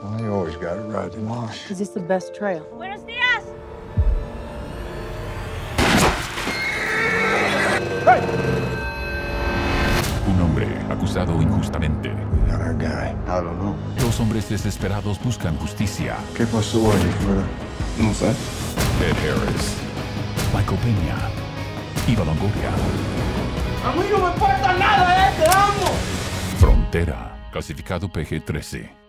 Well, you always got to ride the marsh. Is this the best trail? Buenos días. Un hombre acusado injustamente. We got our guy. I don't know. Dos hombres desesperados buscan justicia. ¿Qué pasó ahí fuera? No sé. Ed Harris, Michael Peña, Eva Longoria. A mí no me importa nada, te amo. Frontera, clasificado PG-13.